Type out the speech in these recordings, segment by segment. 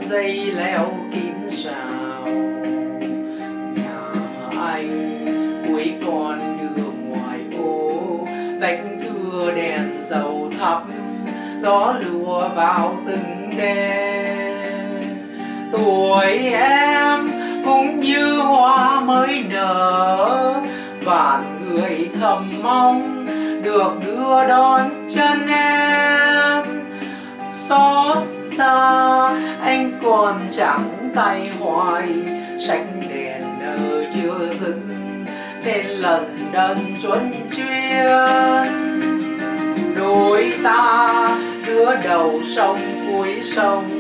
dây leo kín rào. Nhà anh cuối con đường ngoài ô, vách thưa đèn dầu thắp, gió lùa vào từng đêm. Tuổi em cũng như hoa mới nở, vạn người thầm mong được đưa đón chân em. Xót xa anh còn chẳng tay hoài, sách đèn nở chưa dừng nên lần đần chuân chuyên. Đôi ta đứa đầu sông cuối sông,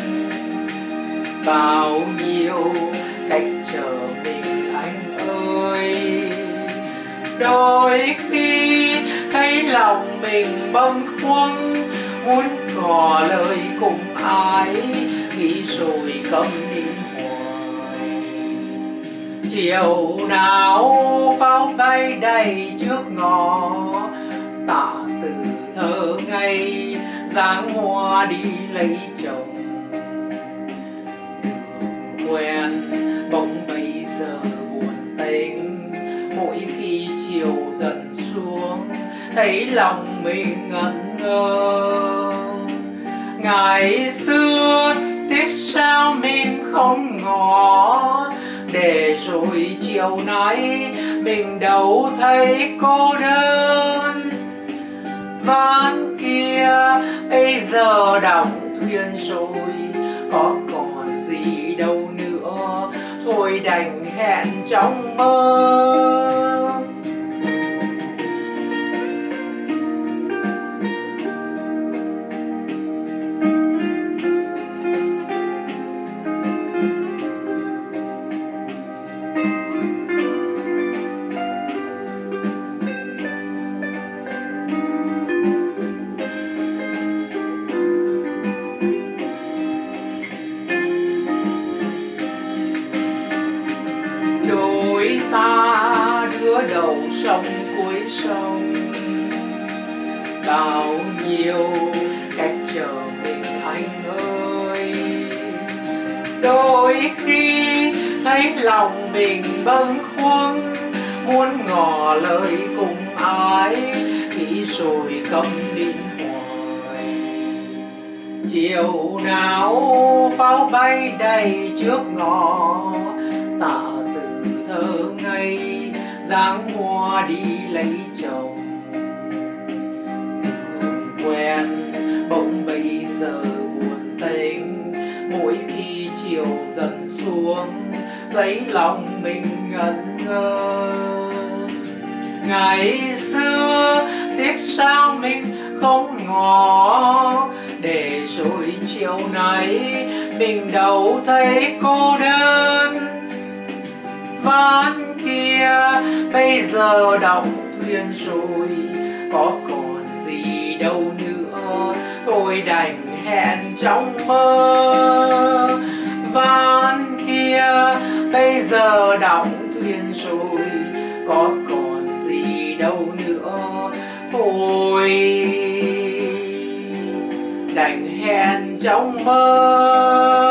bao nhiêu cách chờ mình anh ơi. Đôi khi thấy lòng mình bâng khuâng, muốn ngỏ lời cùng ai, nghĩ rồi câm nín hoài. Chiều nào pháo bay đầy trước ngõ, tạ từ thơ ngây dáng hoa đi lấy chồng. Đường quen bỗng bây giờ buồn tênh, mỗi khi chiều dần xuống thấy lòng mình ngẩn ngơ. Ngày xưa tiếc sao mình không ngỏ, để rồi chiều nay mình đâu thấy cô đơn. Ván kia bây giờ đóng thuyền rồi, có còn gì đâu nữa, thôi đành hẹn trong mơ. Đôi ta đứa đầu sông cuối sông, bao nhiêu cách chờ mình anh ơi. Đôi khi thấy lòng mình bâng khuâng, muốn ngỏ lời cùng ai, nghĩ rồi câm nín hoài. Chiều nào pháo bay đầy trước ngõ, tạ từ thơ ngây dáng hoa đi lấy chồng. Đường quen bỗng bây giờ buồn tênh, mỗi khi chiều dần xuống thấy lòng mình ngẩn ngơ. Ngày xưa tiếc sao mình không ngỏ, để rồi chiều nay mình đâu thấy cô đơn. Ván kia bây giờ đóng thuyền rồi, có còn gì đâu nữa, thôi đành hẹn trong mơ. Ván kia bây giờ đóng thuyền rồi, có còn gì đâu nữa, thôi đành hẹn trong mơ.